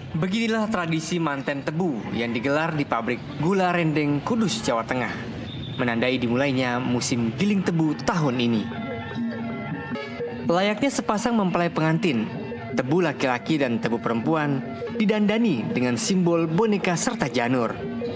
Beginilah tradisi manten tebu yang digelar di pabrik gula Rendeng, Kudus, Jawa Tengah, menandai dimulainya musim giling tebu tahun ini. Layaknya sepasang mempelai pengantin, tebu laki-laki dan tebu perempuan didandani dengan simbol boneka serta janur.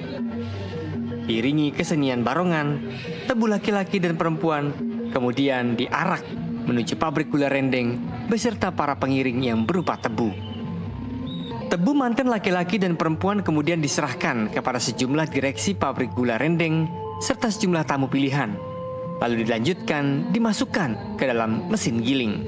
Iringi kesenian barongan, tebu laki-laki dan perempuan kemudian diarak menuju pabrik gula Rendeng beserta para pengiring yang berupa tebu. Tebu manten laki-laki dan perempuan kemudian diserahkan kepada sejumlah direksi pabrik gula Rendeng serta sejumlah tamu pilihan. Lalu dilanjutkan dimasukkan ke dalam mesin giling.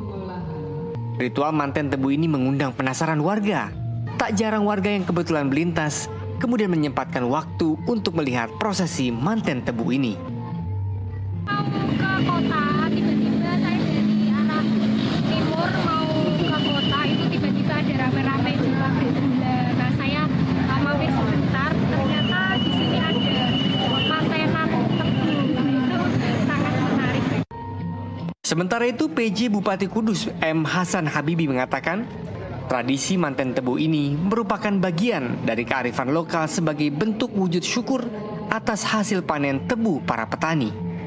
Ritual manten tebu ini mengundang penasaran warga. Tak jarang warga yang kebetulan melintas kemudian menyempatkan waktu untuk melihat prosesi manten tebu ini. Mau ke kota, tiba-tiba saya dari arah timur mau ke kota, itu tiba-tiba ada rame-rame di pabrik gula. Nah, saya mampir sebentar, ternyata di sini ada mantenan tebu, itu sangat menarik. Sementara itu, PJ Bupati Kudus M. Hasan Habibi mengatakan, tradisi manten tebu ini merupakan bagian dari kearifan lokal sebagai bentuk wujud syukur atas hasil panen tebu para petani.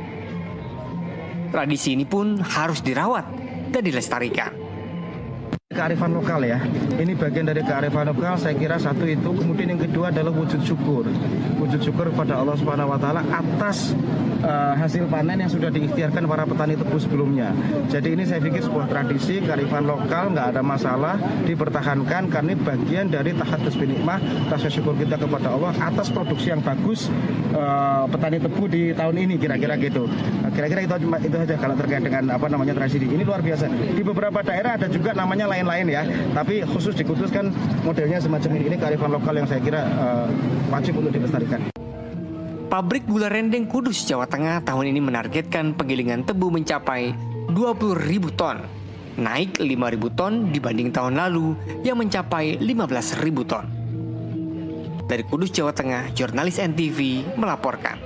Tradisi ini pun harus dirawat dan dilestarikan. Kearifan lokal ya, ini bagian dari kearifan lokal. Saya kira satu itu, kemudian yang kedua adalah wujud syukur kepada Allah Subhanahu Wa Taala atas hasil panen yang sudah diikhtiarkan para petani tebu sebelumnya. Jadi ini saya pikir sebuah tradisi kearifan lokal, nggak ada masalah, dipertahankan karena ini bagian dari tahadus bin nikmah, rasa syukur kita kepada Allah atas produksi yang bagus petani tebu di tahun ini, kira-kira gitu. Kira-kira itu saja kalau terkait dengan tradisi ini. Luar biasa. Di beberapa daerah ada juga namanya lain-lain ya, tapi khusus di Kudus kan modelnya semacam ini kearifan lokal yang saya kira wajib untuk dilestarikan. Pabrik gula Rendeng Kudus, Jawa Tengah tahun ini menargetkan penggilingan tebu mencapai 20.000 ton, naik 5.000 ton dibanding tahun lalu yang mencapai 15.000 ton. Dari Kudus, Jawa Tengah, jurnalis NTV melaporkan.